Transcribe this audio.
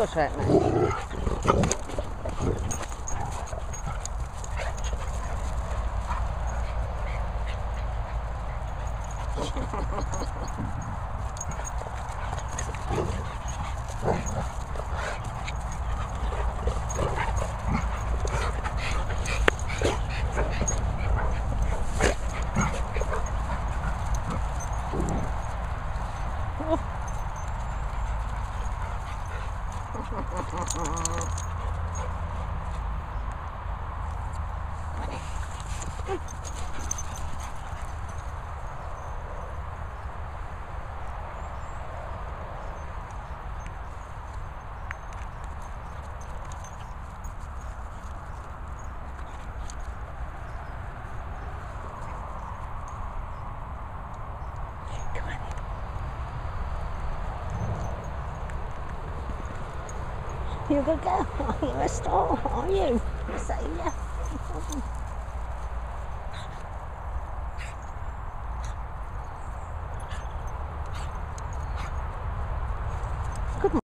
Shush at me. You're a good girl. You're a star, are you? So, yeah.